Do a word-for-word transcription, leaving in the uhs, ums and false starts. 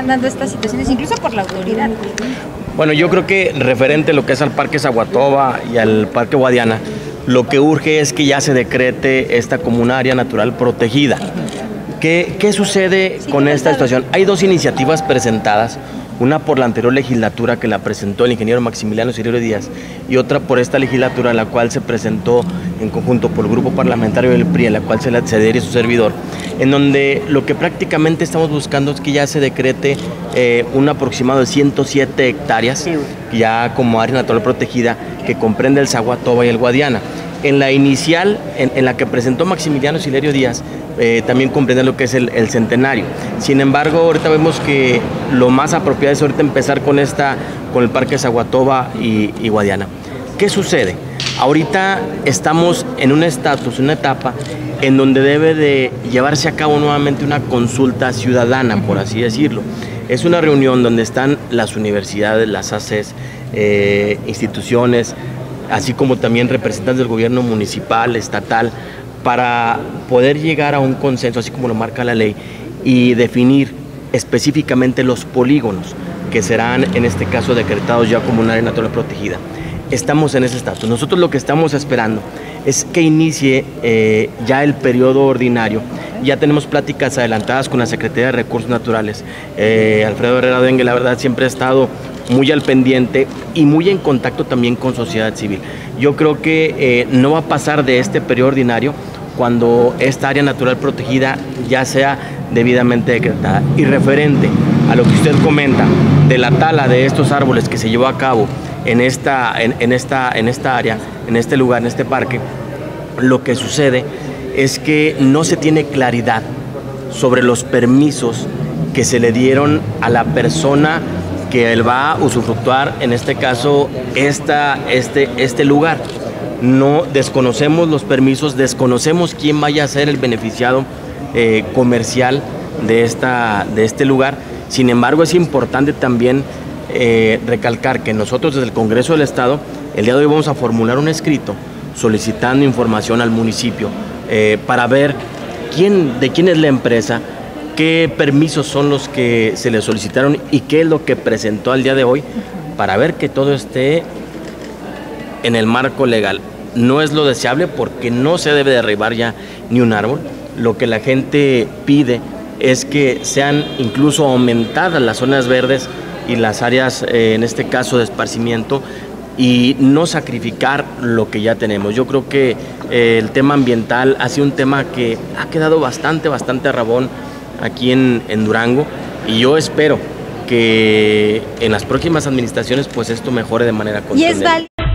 dando estas situaciones, incluso por la autoridad. Bueno, yo creo que referente a lo que es al Parque Zaguatoba y al Parque Guadiana, lo que urge es que ya se decrete esta como un área natural protegida. ¿Qué, qué sucede sí, con esta situación? Hay dos iniciativas presentadas, una por la anterior legislatura que la presentó el ingeniero Maximiliano Cirio Díaz y otra por esta legislatura, la cual se presentó en conjunto por el grupo parlamentario del P R I, a la cual se le adhiere su servidor, en donde lo que prácticamente estamos buscando es que ya se decrete eh, un aproximado de ciento siete hectáreas, sí, ya como área natural protegida, que comprende el Zaguatoba y el Guadiana. En la inicial, en, en la que presentó Maximiliano Cirio Díaz, eh, también comprende lo que es el, el centenario. Sin embargo, ahorita vemos que lo más apropiado es ahorita empezar con esta, con el Parque Zaguatoba y, y Guadiana. ¿Qué sucede? Ahorita estamos en un estatus, una etapa en donde debe de llevarse a cabo nuevamente una consulta ciudadana, por así decirlo. Es una reunión donde están las universidades, las A C Es, eh, instituciones, así como también representantes del gobierno municipal, estatal, para poder llegar a un consenso, así como lo marca la ley, y definir específicamente los polígonos que serán, en este caso, decretados ya como un área natural protegida. Estamos en ese estatus. Nosotros lo que estamos esperando es que inicie eh, ya el periodo ordinario. Ya tenemos pláticas adelantadas con la Secretaría de Recursos Naturales. Eh, Alfredo Herrera Dengue, la verdad, siempre ha estado muy al pendiente y muy en contacto también con sociedad civil. Yo creo que eh, no va a pasar de este periodo ordinario cuando esta área natural protegida ya sea debidamente decretada. Y referente a lo que usted comenta de la tala de estos árboles que se llevó a cabo en esta, en, en esta, en esta área, en este lugar, en este parque, lo que sucede es que no se tiene claridad sobre los permisos que se le dieron a la persona que él va a usufructuar, en este caso, esta, este, este lugar. No desconocemos los permisos, desconocemos quién vaya a ser el beneficiado eh, comercial de, esta, de este lugar. Sin embargo, es importante también eh, recalcar que nosotros desde el Congreso del Estado, el día de hoy vamos a formular un escrito solicitando información al municipio eh, para ver quién, de quién es la empresa, qué permisos son los que se le solicitaron y qué es lo que presentó al día de hoy, para ver que todo esté en el marco legal. No es lo deseable porque no se debe derribar ya ni un árbol. Lo que la gente pide es que sean incluso aumentadas las zonas verdes y las áreas, eh, en este caso de esparcimiento, y no sacrificar lo que ya tenemos. Yo creo que eh, el tema ambiental ha sido un tema que ha quedado bastante, bastante rabón aquí en, en Durango, y yo espero que en las próximas administraciones pues esto mejore de manera contundente.